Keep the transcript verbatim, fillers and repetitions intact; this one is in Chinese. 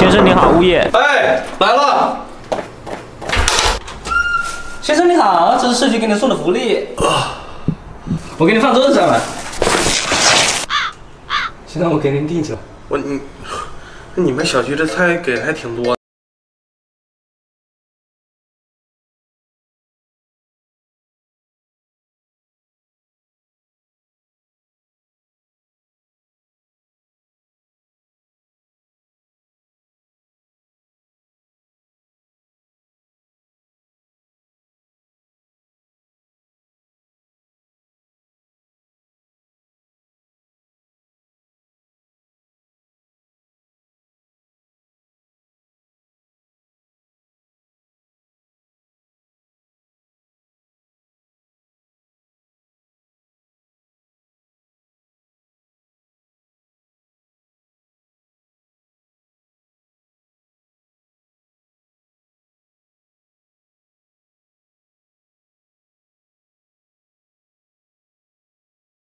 先生你好，物业。 哎，来了。 先生你好，这是社区给你送的福利。我给你放桌子上了。先生，我给您订去了。 我你，你们小区这菜给的还挺多。